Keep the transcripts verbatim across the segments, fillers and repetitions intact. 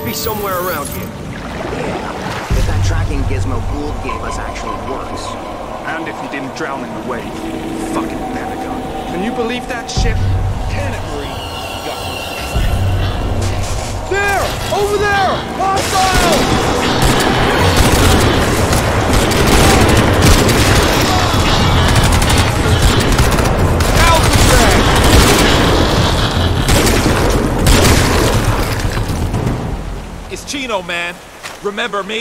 be somewhere around here. Yeah, if that tracking gizmo Gould gave us actually works. And if he didn't drown in the wave. Fucking Pentagon. Can you believe that shit? Can it, Marine? Got There! Over there! Hostile! It's Chino, man. Remember me?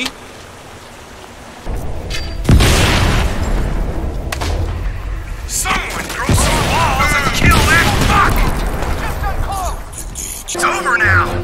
Someone throw some walls and kill that fuck! It's over now!